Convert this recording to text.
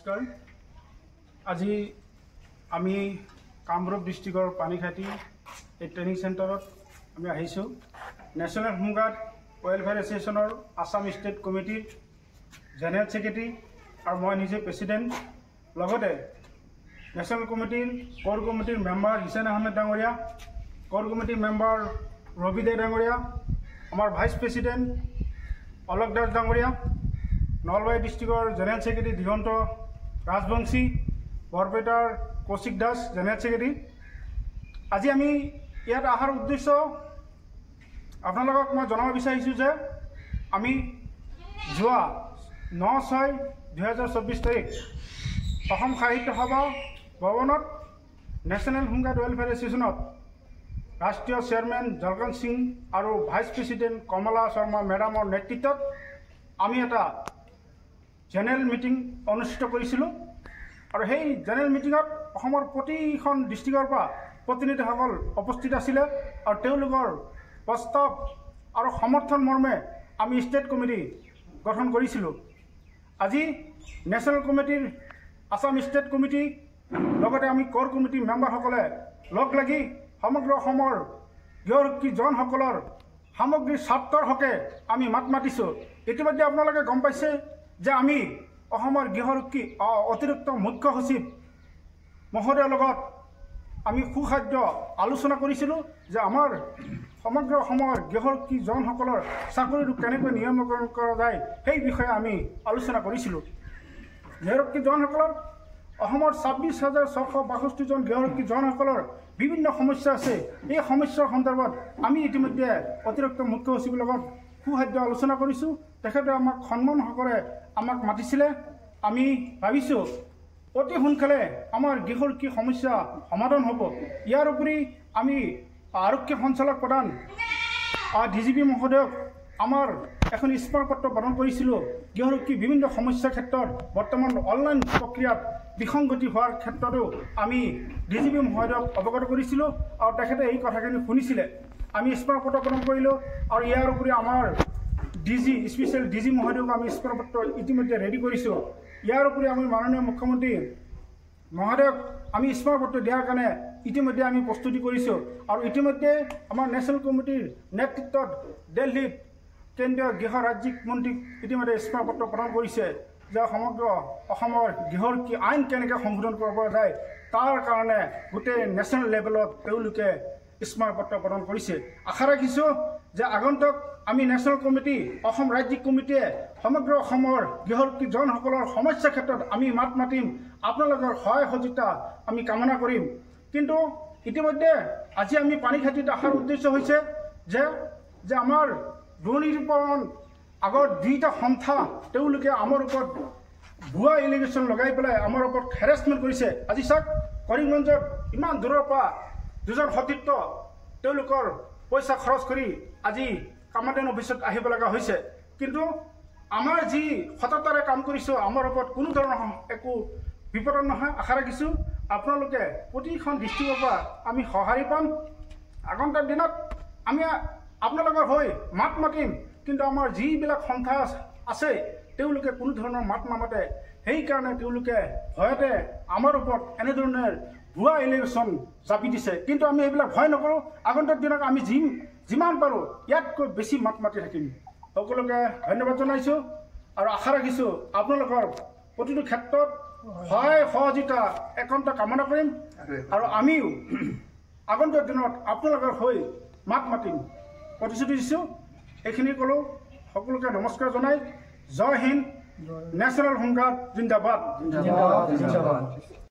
আজি আমি কামৰূপ ডিষ্ট্ৰিক্টৰ পানীখাইটি এই ট্ৰেইনিং চেণ্টাৰত আমি আহিছোঁ। নেশ্যনেল হোমগাৰ্ড ৱেলফেয়াৰ এছ'চিয়েশ্যনৰ আসাম ষ্টেট কমিটিৰ জেনেৰেল ছেক্ৰেটাৰী আৰু মই নিজে প্ৰেছিডেণ্ট, লগতে নেশ্যনেল কমিটিৰ ক'ৰ কমিটিৰ মেম্বাৰ হিছেন আহমেদ ডাঙৰীয়া, ক'ৰ কমিটিৰ মেম্বাৰ ৰবি দে ডাঙৰীয়া, আমাৰ ভাইচ প্ৰেছিডেণ্ট অলক দাস ডাঙৰীয়া, নলবাৰী ডিষ্ট্ৰিক্টৰ জেনেৰেল ছেক্ৰেটাৰী দিগন্ত ৰাজবংশী, বৰপেটাৰ কৌশিক দাস জেনেৰেল ছেক্ৰেটাৰী। আজি আমি ইয়াত অহাৰ উদ্দেশ্য আপোনালোকক মই জনাব বিচাৰিছোঁ যে আমি যোৱা 9/6/2024 তাৰিখ অসম সাহিত্য সভা ভৱনত নেশ্যনেল হোমগাৰ্ড ৱেলফেয়াৰ এছ'চিয়েশ্যনত ৰাষ্ট্ৰীয় চেয়াৰমেন জলকান্ত সিং আৰু ভাইচ প্ৰেছিডেণ্ট কমলা শৰ্মা মেডামৰ নেতৃত্বত আমি এটা জেনেৰেল মিটিং অনুষ্ঠিত কৰিছিলোঁ। আৰু সেই জেনেৰেল মিটিঙত অসমৰ প্ৰতিখন ডিষ্ট্ৰিক্টৰ পৰা প্ৰতিনিধিসকল উপস্থিত আছিলে আৰু তেওঁলোকৰ প্ৰস্তাৱ আৰু সমৰ্থন মৰ্মে আমি ষ্টেট কমিটি গঠন কৰিছিলোঁ। আজি নেশ্যনেল কমিটিৰ আসাম ষ্টেট কমিটি লগতে আমি ক'ৰ কমিটিৰ মেম্বাৰসকলে লগ লাগি সমগ্ৰ অসমৰ গৃহৰক্ষী জনসকলৰ সামগ্ৰিক স্বাৰ্থৰ হকে আমি মাত মাতিছোঁ। ইতিমধ্যে আপোনালোকে গম পাইছে যে আমি অসমৰ গৃহৰক্ষী অতিৰিক্ত মুখ্য সচিব মহোদয়ৰ লগত আমি সুখাদ্য আলোচনা কৰিছিলোঁ যে আমাৰ সমগ্ৰ অসমৰ গৃহৰক্ষী জনসকলৰ চাকৰিটো কেনেকৈ নিয়মীকৰণ কৰা যায় সেই বিষয়ে আমি আলোচনা কৰিছিলোঁ। গৃহৰক্ষী জনসকলৰ অসমৰ 26,662 জন গৃহৰক্ষী জনসকলৰ বিভিন্ন সমস্যা আছে। এই সমস্যাৰ সন্দৰ্ভত আমি ইতিমধ্যে অতিৰিক্ত মুখ্য সচিবৰ লগত সুখাদ্য আলোচনা কৰিছোঁ। তেখেতে আমাক সন্মানসহকাৰে আমাক মাতিছিলে। আমি ভাবিছোঁ অতি সোনকালে আমাৰ গৃহৰক্ষী সমস্যা সমাধান হ'ব। ইয়াৰ উপৰি আমি আৰক্ষী সঞ্চালক প্ৰধান DGP মহোদয়ক আমাৰ এখন স্মাৰকপত্ৰ প্ৰদান কৰিছিলোঁ। গৃহৰক্ষী বিভিন্ন সমস্যাৰ ক্ষেত্ৰত বৰ্তমান অনলাইন প্ৰক্ৰিয়াত বিসংগতি হোৱাৰ ক্ষেত্ৰতো আমি DGP মহোদয়ক অৱগত কৰিছিলোঁ আৰু তেখেতে এই কথাখিনি শুনিছিলে। আমি স্মাৰকপত্ৰ প্ৰদান কৰিলোঁ আৰু ইয়াৰ উপৰি আমাৰ স্পেচিয়েল DG মহোদয়ক আমি স্মাৰকপত্ৰ ইতিমধ্যে ৰেডি কৰিছোঁ। ইয়াৰ উপৰি আমি মাননীয় মুখ্যমন্ত্ৰী মহোদয়ক আমি স্মাৰকপত্ৰ দিয়াৰ কাৰণে ইতিমধ্যে আমি প্ৰস্তুতি কৰিছোঁ। আৰু ইতিমধ্যে আমাৰ নেশ্যনেল কমিটিৰ নেতৃত্বত দিল্লীত কেন্দ্ৰীয় গৃহ ৰাজ্যিক মন্ত্ৰীক ইতিমধ্যে স্মাৰকপত্ৰ প্ৰদান কৰিছে যে সমগ্ৰ অসমৰ গৃহৰক্ষী আইন কেনেকৈ সংশোধন কৰিব পৰা যায় তাৰ কাৰণে গোটেই নেশ্যনেল লেভেলত তেওঁলোকে স্মাৰকপত্ৰ প্ৰদান কৰিছে। আশা ৰাখিছোঁ যে আগন্তুক আমি নেশ্যনেল কমিটি অসম ৰাজ্যিক কমিটিয়ে সমগ্ৰ অসমৰ গৃহৰক্ষী জনসকলৰ সমস্যাৰ ক্ষেত্ৰত আমি মাত মাতিম, আপোনালোকৰ সহায় সহযোগিতা আমি কামনা কৰিম। কিন্তু ইতিমধ্যে আজি আমি পানীখাইটিত অহাৰ উদ্দেশ্য হৈছে যে আমাৰ দুৰ্নীতিপৰণ আগত দুইটা সন্থা তেওঁলোকে আমাৰ ওপৰত ভুৱা এলিগেশ্যন লগাই পেলাই আমাৰ ওপৰত হেৰেছমেণ্ট কৰিছে। আজি চাওক কৰিমগঞ্জত ইমান দূৰৰ পৰা দুজন সতীৰ্থ তেওঁলোকৰ পইচা খৰচ কৰি আজি কামাণ্ডেণ্ট অফিচত আহিব লগা হৈছে। কিন্তু আমাৰ যি সততাৰে কাম কৰিছোঁ আমাৰ ওপৰত কোনো ধৰণৰ একো বিপদ নহয়। আশা ৰাখিছোঁ আপোনালোকে প্ৰতিখন ডিষ্ট্ৰিক্টৰ পৰা আমি সঁহাৰি পাম। আগন্তুক দিনত আমি আপোনালোকৰ হৈ মাত মাতিম, কিন্তু আমাৰ যিবিলাক সন্থা আছে তেওঁলোকে কোনো ধৰণৰ মাত নামাতে। সেইকাৰণে তেওঁলোকে ভয়তে আমাৰ ওপৰত এনেধৰণৰ ভুৱা এলিগেশ্যন জাপি দিছে। কিন্তু আমি এইবিলাক ভয় নকৰোঁ। আগন্তুক দিনত আমি যিমান পাৰোঁ ইয়াতকৈ বেছি মাত মাতি থাকিম। সকলোকে ধন্যবাদ জনাইছোঁ আৰু আশা ৰাখিছোঁ আপোনালোকৰ প্ৰতিটো ক্ষেত্ৰত সহায় সহযোগিতা একান্ত কামনা কৰিম আৰু আমিও আগন্তুক দিনত আপোনালোকৰ হৈ মাত মাতিম প্ৰতিশ্ৰুতি দিছোঁ। এইখিনি ক'লোঁ। সকলোকে নমস্কাৰ জনাই জয় হিন্দ, নেশ্যনেল হোমগাৰ্ড জিন্দাবাদ।